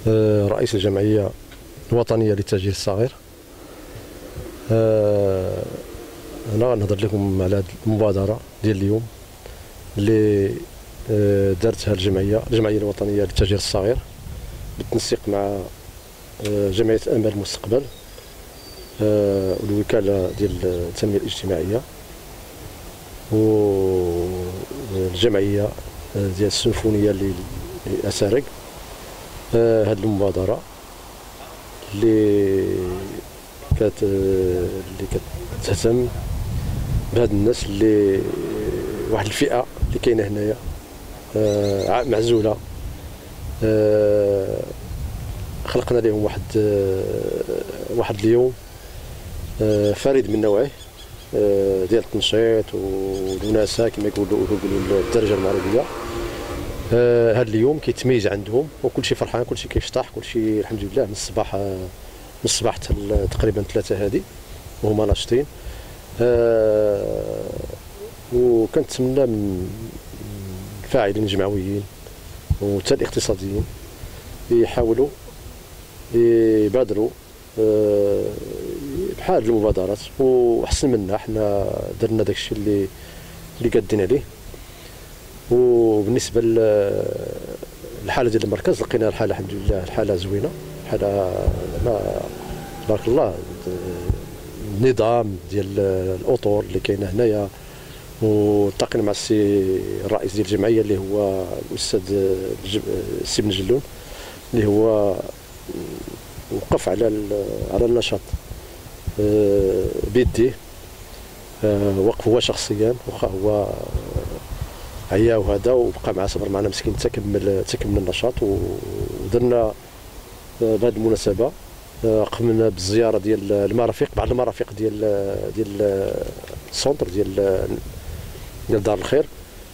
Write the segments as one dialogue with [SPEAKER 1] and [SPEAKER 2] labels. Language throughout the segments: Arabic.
[SPEAKER 1] رئيس الجمعية الوطنية للتأجير الصغير. أنا غنهضر لكم على هذه المبادرة ديال اليوم اللي دارتها الجمعية الوطنية للتأجير الصغير بالتنسيق مع جمعية أمل المستقبل والوكالة ديال التنمية الاجتماعية والجمعية ديال السيمفونية للأسارق. هذه المبادرة اللي كتهتم بهاد الناس اللي واحد الفئة اللي كاينة هنايا معزولة. خلقنا لهم واحد اليوم فريد من نوعه ديال التنشيط والوناسة كما يقولوا بالدرجة المغربية. هذا اليوم كيتميز عندهم وكل شيء فرحان، كل شيء كيشطح، كل شيء الحمد لله من الصباح حتى تقريبا 3 هادي وهما ناشطين. وكنتمنى من الفاعلين الجمعويين وحتى الاقتصاديين يحاولوا يبادروا بحال المبادرات وأحسن منا. حنا درنا داكشي اللي قادين عليه. وبالنسبه للحاله ديال المركز لقينا الحاله الحمد لله الحاله زوينه، حاله تبارك الله. النظام ديال الاطر اللي كاينه هنايا والتقينا مع الرئيس ديال الجمعيه اللي هو الاستاذ السي بن جلون اللي هو وقف على النشاط بيديه. وقف هو شخصيا واخا هو عيا وهذا وبقى مع صبر معنا مسكين تكمل النشاط. ودرنا بهذه المناسبه قمنا بالزياره ديال المرافق، بعض المرافق ديال السونتر ديال دار الخير.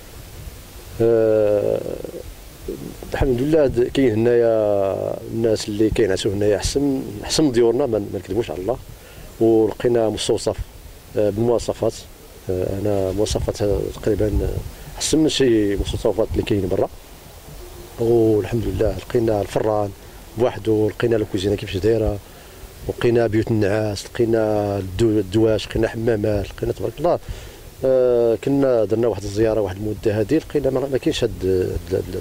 [SPEAKER 1] الحمد لله كاين هنايا الناس اللي كينعسوا هنايا احسن من ديورنا، ما نكذبوش على الله. ولقينا مستوصف بالمواصفات، انا مواصفات تقريبا احسن من شي مستوصفات اللي كاين برا. والحمد لله لقينا الفران بوحدو، لقينا الكوزينه كيفاش دايره، لقينا بيوت النعاس، لقينا الدواش، لقينا حمامات، لقينا تبارك الله. كنا درنا واحد الزياره واحد المده هذه لقينا ما كاينش هاد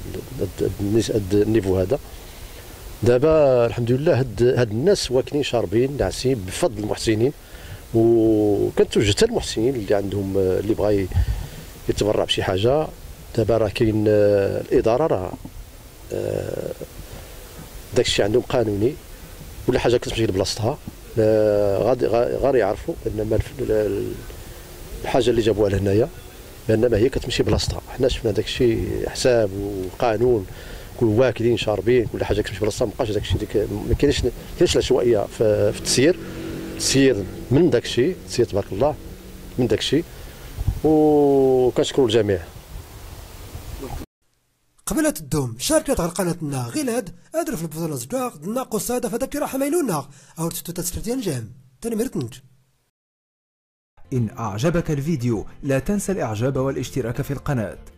[SPEAKER 1] النيفو هذا. دابا الحمد لله هاد الناس واكلين شاربين ناعسين بفضل المحسنين. وكنتوجه حتى المحسنين اللي عندهم اللي بغى يتبرع بشي حاجه. دابا راه كاين الاداره، راه داكشي عندهم قانوني، ولا حاجه كتمشي لبلاصتها غير يعرفوا ان الحاجه اللي جابوها لهنايا بانما هي كتمشي بلاصتها. حنا شفنا داكشي حساب وقانون، كل واكلين شاربين، كل حاجه كتمشي بلاصتها. مابقاش داكشي ما كاينش العشوائيه في التسيير من داكشي، التسيير تبارك الله من داكشي. وكنشكروا الجميع.
[SPEAKER 2] قبل تدوم شاركت على قناتنا غلاد ادر في البطولة زداق دنا قصادة فدك راح ميلونا او تسترتين جام تنمرتنج.
[SPEAKER 3] إن أعجبك الفيديو لا تنسى الإعجاب والاشتراك في القناة.